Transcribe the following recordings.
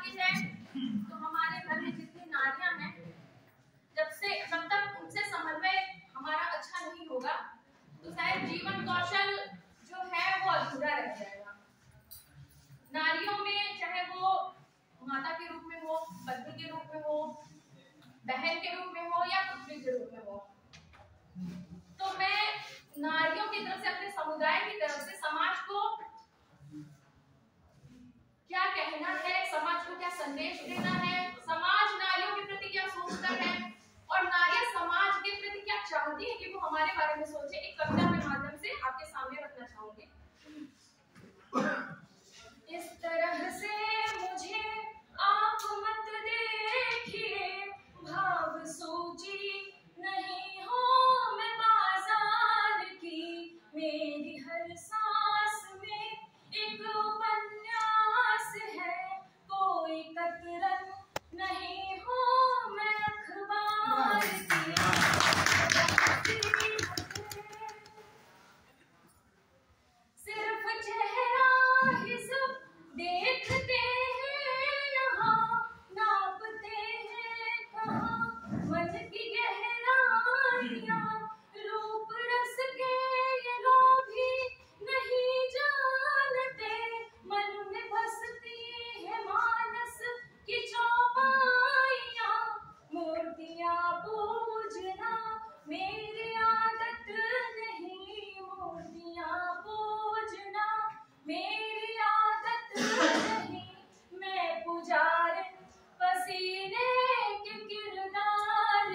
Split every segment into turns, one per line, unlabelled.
की जाए तो हमारे घर में जितनी नारियां हैं, जब तक उनसे समन्वय हमारा अच्छा नहीं होगा तो शायद जीवन कौशल जो है वो अधूरा रह जाएगा। नारियों में चाहे वो माता के रूप में हो, पत्नी के रूप में हो, बहन के रूप में हो या पुत्री के रूप में हो, तो मैं नारियों की तरफ से, अपने समुदाय की तरफ से समाज को क्या कहना है, समाज को क्या संदेश देना है, समाज नारियों के प्रति क्या सोचता है और नारियां समाज के प्रति क्या चाहती है कि वो हमारे बारे में सोचे, एक कविता के माध्यम से आपके सामने रखना चाहूंगी। इस तरह से मुझे आप मत देखिए, भाव सोची नहीं हो मैं बाजार की, मेरी हर सांस में एक उपन्यास है, कोई कतरन नहीं हो मैं अखबार की। सिर्फ चेहरा ही सब देखते हैं, यहाँ नापते हैं कहाँ मन की गहराइयाँ, रूप रस के ये लोभी नहीं जानते, मन में बसती है मानस की चौपाइयाँ, मूर्तियाँ पूजना मेरी आदत नहीं, मूर्तियाँ पूजना मेरी आदत नहीं, मैं पुजारी पसीने के किरदार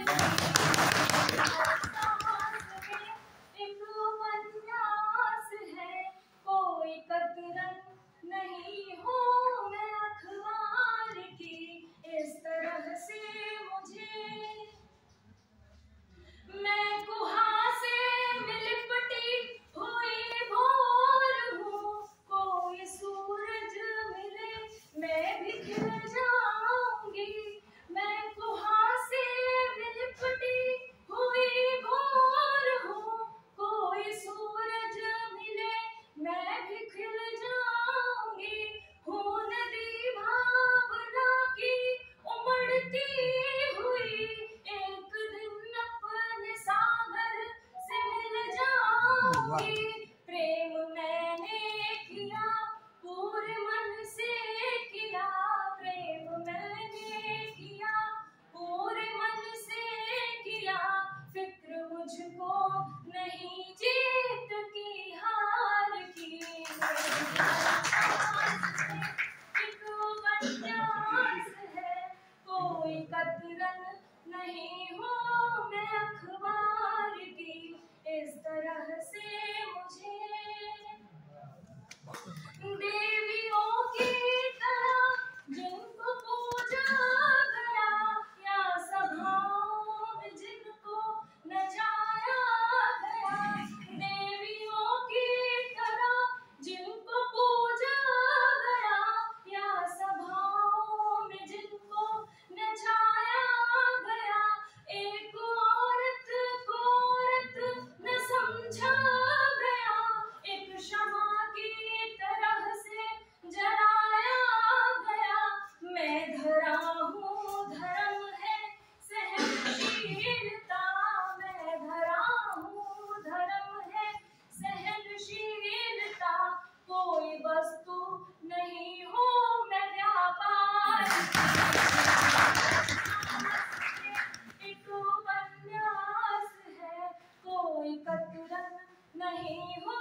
एक उपन्यास है, कोई कतरन नहीं हो मैं अखबार की। इस तरह से मुझे मैं कुहासे में लिपटी हुई भोर हूँ, कोई सूरज मिले मैं भी खिल जाऊंगी, मैं कुहासे में लिपटी हुई भोर हूँ, कोई सूरज मिले मैं भी खिल जाऊंगी, हूँ नदी भावना की उमड़ती हुई, एक दिन अपने सागर से मिल जाऊंगी, प्रेम मैंने किया पूरे मन से किया, प्रेम मैंने किया पूरे मन से किया, फिक्र मुझको नहीं जीत की हार की, एक उपन्यास है, कोई कतरन नहीं हो मैं अखबार की। इस तरह से मुझे देवियों की तरह जिनको पूजा गया, या सभाओं में जिनको नचाया गया, देवियों की तरह जिनको पूजा गया, या सभाओं में जिनको नचाया गया, एक औरत को औरत न समझा गया, एक क्षमा की तरह से जलाया गया, मैं धरा हूँ धर्म है सहनशीलता, मैं धरा हूँ धर्म है सहनशीलता, कोई वस्तु नहीं हो मैं व्यापार, एक उपन्यास है, कोई कतरन नहीं हो